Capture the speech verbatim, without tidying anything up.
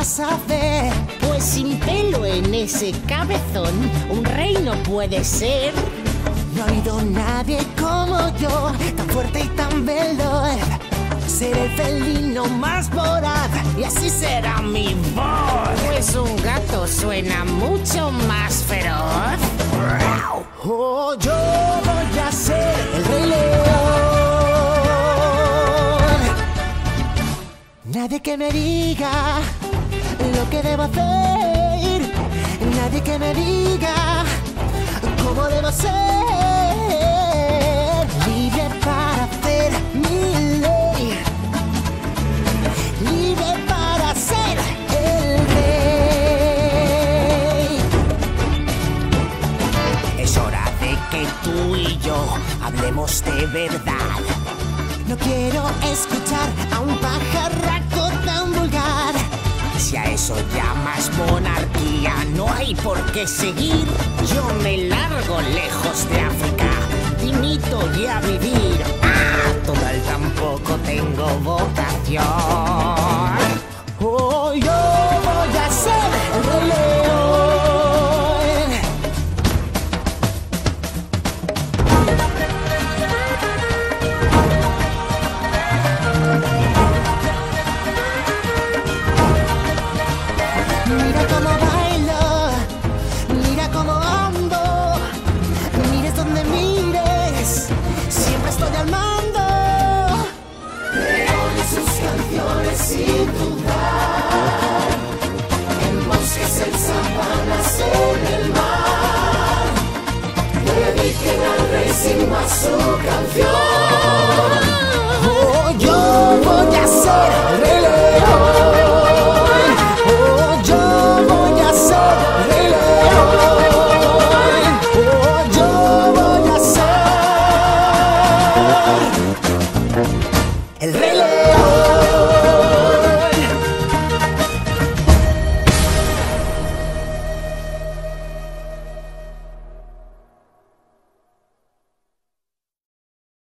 vas a ver. Pues sin pelo en ese cabezón, un rey no puede ser. No ha habido nadie como yo, tan fuerte y tan veloz. Seré el felino más voraz y así será mi voz. Pues un gato suena mucho más feroz. Oh, yo voy a ser el Rey León. Nadie que me diga lo que debo hacer. Nadie que me diga cómo debo ser. Libre para hacer mi ley. Libre para ser el rey. Es hora de que tú y yo hablemos de verdad. No quiero escuchar a un pajarraco tan vulgar. Si a eso llamas monarquía, no hay por qué seguir. Yo me largo lejos de África, dimito y a vivir. Ah, total tampoco tengo vocación. Oh, yo voy a ser el Rey León. Mira cómo bailo, mira cómo ando. Mires donde mires, siempre estoy al mando. Creo en sus canciones sin dudar, en bosques, en sabanas, en el mar. Dediquen al rey sin más su canción. Oh, yo voy a ser el Rey León. Oh, yo voy a ser el Rey León. Oh, yo voy a ser el Rey